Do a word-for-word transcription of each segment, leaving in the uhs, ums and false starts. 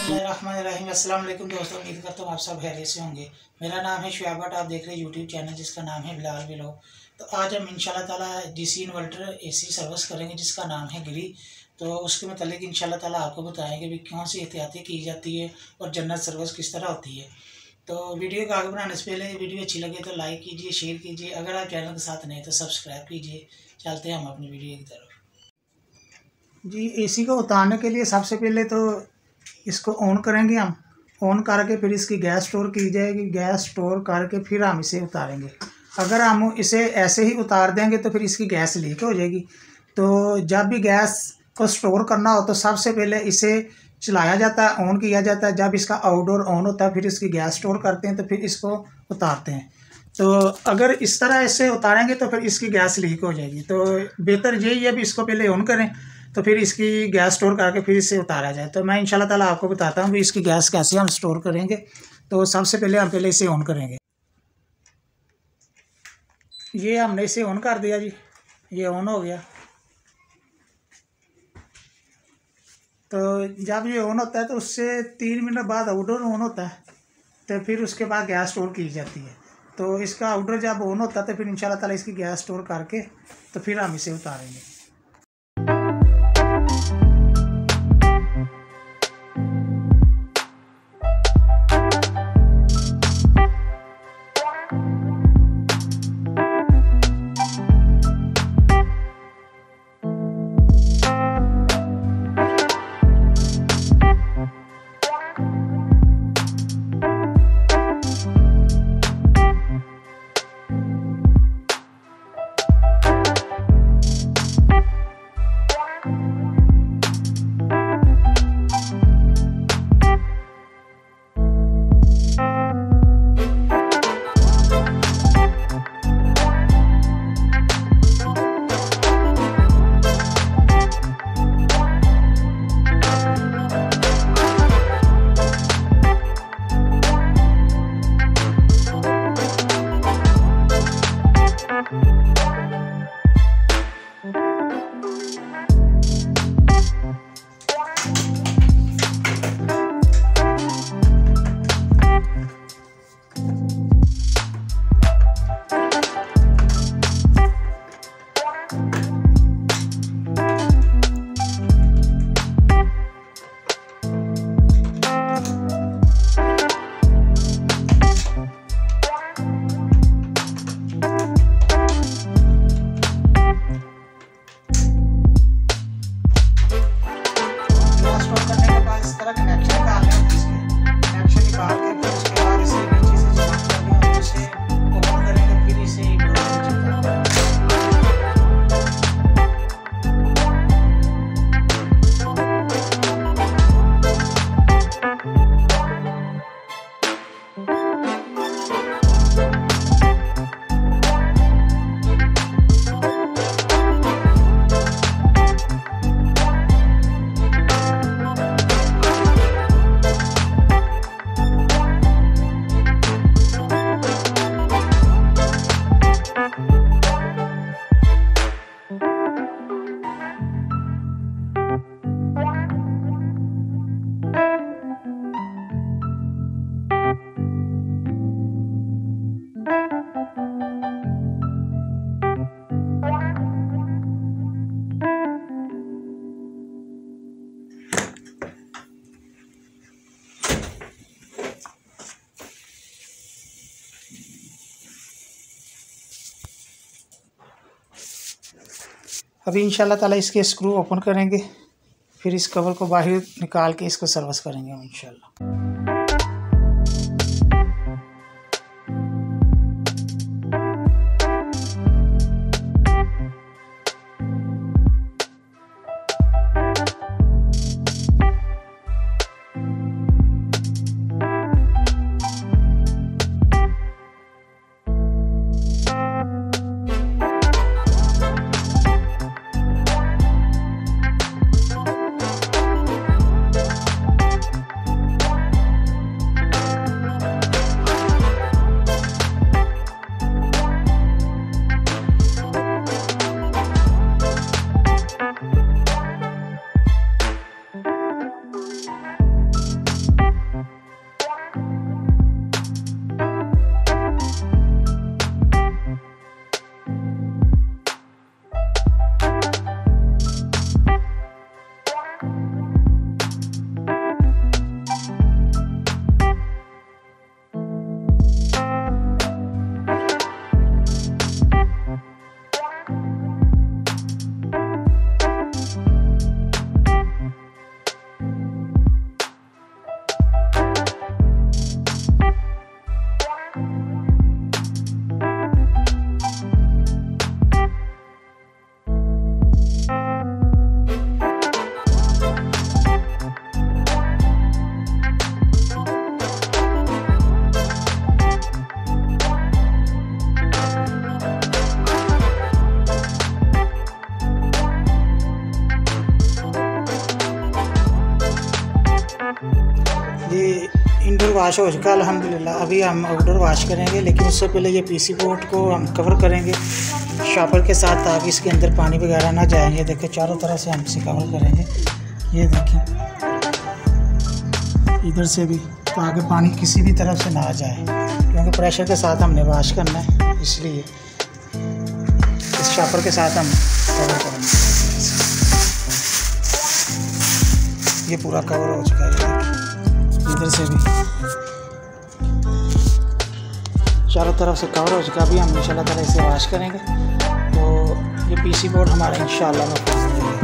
बिस्मिल्लाहिर्रहमानिर्रहीम। अस्सलाम वालेकुम दोस्तों, उम्मीद करता हूँ आप सब खैरियत से होंगे। मेरा नाम है शुआब भट्ट, आप देख रहे हैं यूट्यूब चैनल जिसका नाम है बिलाल व्लॉग। तो आज हम इंशाल्लाह ताला डीसी इन्वर्टर एसी सर्विस करेंगे जिसका नाम है गिरी। तो उसके मतलब इंशाल्लाह ताला आपको बताएंगे भी कौन सी एहतियाती की जाती है और जन्नत सर्विस किस तरह होती है। तो वीडियो को आगे बढ़ाने से पहले वीडियो अच्छी लगे तो लाइक कीजिए, शेयर कीजिए। अगर आप चैनल के साथ नहीं तो सब्सक्राइब कीजिए। चलते हैं हम अपनी वीडियो की तरफ। जी, एसी को उतारने के लिए सबसे पहले तो इसको ऑन करेंगे हम। ऑन करके फिर इसकी गैस स्टोर की जाएगी। गैस स्टोर करके फिर हम इसे उतारेंगे। अगर हम इसे ऐसे ही उतार देंगे तो फिर इसकी गैस लीक हो जाएगी। तो जब भी गैस को स्टोर करना हो तो सबसे पहले इसे चलाया जाता है, ऑन किया जाता है। जब इसका आउटडोर ऑन होता है फिर इसकी गैस स्टोर करते हैं, तो फिर इसको उतारते हैं। तो अगर इस तरह इसे उतारेंगे तो फिर इसकी गैस लीक हो जाएगी। तो बेहतर यही है भी इसको पहले ऑन करें तो फिर इसकी गैस स्टोर करके फिर इसे उतारा जाए। तो मैं इंशाल्लाह ताला आपको बताता हूँ कि इसकी गैस कैसे हम स्टोर करेंगे। तो सबसे पहले हम पहले इसे ऑन करेंगे। ये हमने इसे ऑन कर दिया जी, ये ऑन हो गया। तो जब ये ऑन होता है तो उससे तीन मिनट बाद आउटडोर ऑन होता है, तो फिर उसके बाद गैस स्टोर की जाती है। तो इसका आउटडोर जब ऑन होता है तो फिर इंशाल्लाह ताला इसकी गैस स्टोर करके तो फिर हम इसे उतारेंगे। अभी इंशाल्लाह ताला इसके स्क्रू ओपन करेंगे, फिर इस कवर को बाहर निकाल के इसको सर्विस करेंगे हम इंशाल्लाह। वाश हो चुका अल्हम्दुलिल्लाह। अभी हम आउटडोर वाश करेंगे, लेकिन उससे पहले ये पीसी बोर्ड को हम कवर करेंगे शॉपर के साथ, ताकि इसके अंदर पानी वगैरह ना जाएंगे। देखिए चारों तरफ से हम इसे कवर करेंगे, ये देखिए इधर से भी, ताकि पानी किसी भी तरफ से ना आ जाए, क्योंकि प्रेशर के साथ हमने वाश करना है, इसलिए इस शॉपर के साथ हम कवर करेंगे। ये पूरा कवर हो चुका है, देखिए इधर से भी चारों तरफ से कवर हो चुका। अभी हम इंशाल्लाह ताला इसे वाश करेंगे, तो ये पीसी बोर्ड हमारा इंशाल्लाह महफूज हो जाएगा।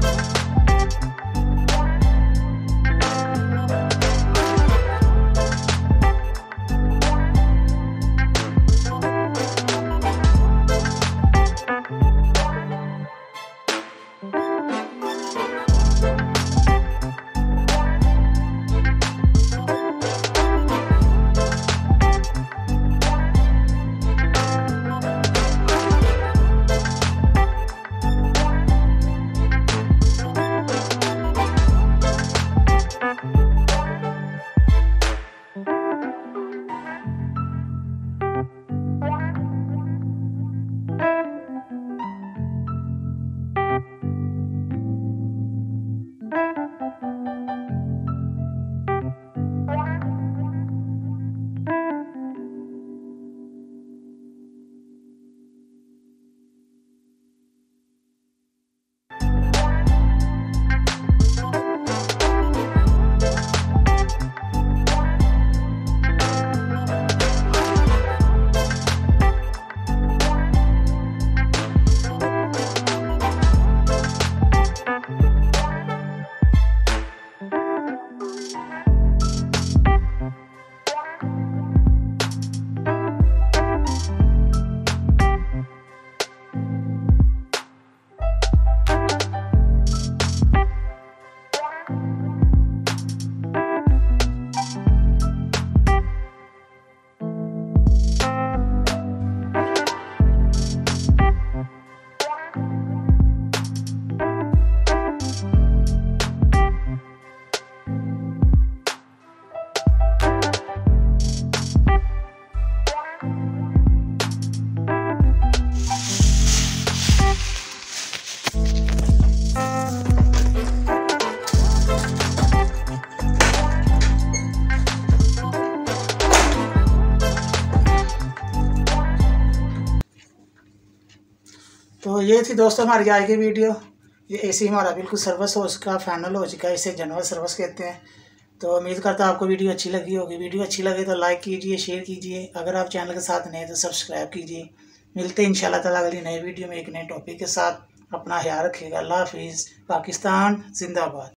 तो ये थी दोस्तों हमारी आज की वीडियो। ये एसी हमारा बिल्कुल सर्विस हो चुका, फाइनल हो चुका है, इसे जनरल सर्विस कहते हैं। तो उम्मीद करता हूँ आपको वीडियो अच्छी लगी होगी। वीडियो अच्छी लगे तो लाइक कीजिए, शेयर कीजिए। अगर आप चैनल के साथ नए तो सब्सक्राइब कीजिए। मिलते हैं इंशाल्लाह ताला अगली नई वीडियो में एक नए टॉपिक के साथ। अपना ख्याल रखिएगा। अल्लाह हाफिज़। पाकिस्तान जिंदाबाद।